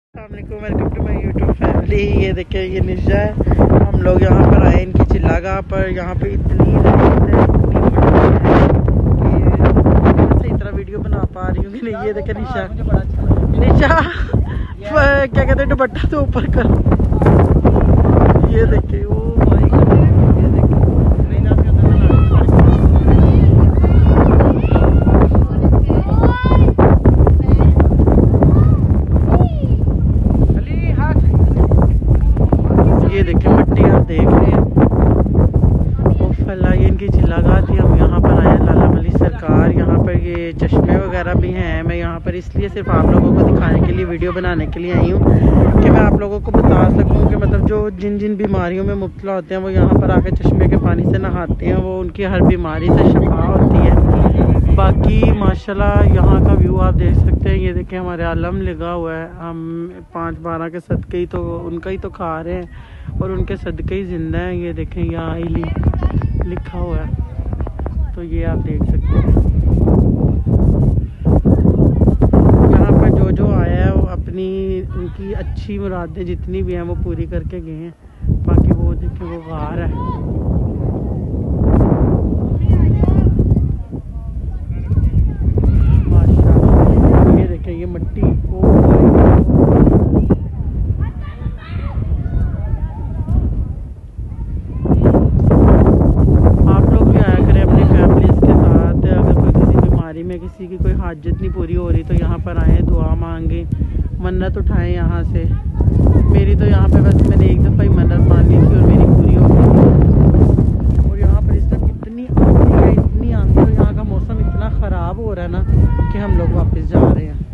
Welcome to my YouTube family. ये देखिए ये निशा है। हम लोग यहाँ पर आए इनकी चिल्लागाह पर। यहाँ पे इतनी सही तरह वीडियो बना पा रही हूँ कि नहीं। ये देखिए निशा निशा क्या कहते हैं, दुपट्टा तो ऊपर कर। ये देखिए वो देखिए मिट्टी आप देख रहे हैं। ये इनकी चिल्लागाह थी। हम यहाँ पर आए हैं लाला मलिक सरकार। यहाँ पर ये चश्मे वगैरह भी हैं। मैं यहाँ पर इसलिए सिर्फ आप लोगों को दिखाने के लिए वीडियो बनाने के लिए आई हूँ कि मैं आप लोगों को बता सकूँ कि मतलब जो जिन जिन बीमारियों में मुब्तला होते हैं वो यहाँ पर आकर चश्मे के पानी से नहाते हैं, वो उनकी हर बीमारी से शफा होती है। बाकी माशाल्लाह यहाँ का व्यू आप देख सकते हैं। ये देखें हमारे आलम लगा हुआ है। हम 5-12 के सदके ही तो उनका ही तो खा रहे हैं और उनके सदके ही जिंदा हैं। ये देखें यहाँ आईली लिखा हुआ है, तो ये आप देख सकते हैं। यहाँ पर जो जो आया है वो अपनी उनकी अच्छी मुरादें जितनी भी हैं वो पूरी करके गए हैं। बाकी वो देखें वो गार है। माशाल्लाह ये देखें ये मट्टी में किसी की कोई हाजत नहीं पूरी हो रही तो यहाँ पर आए, दुआ मांगे, मन्नत उठाएं यहाँ से। मेरी तो यहाँ पे बस मैंने एक दफ़ा ही मन्नत मांगी थी और मेरी पूरी हो गई। और यहाँ पर इस टाइम इतनी आंधी है, इतनी आंधी, और यहाँ का मौसम इतना ख़राब हो रहा है ना कि हम लोग वापस जा रहे हैं।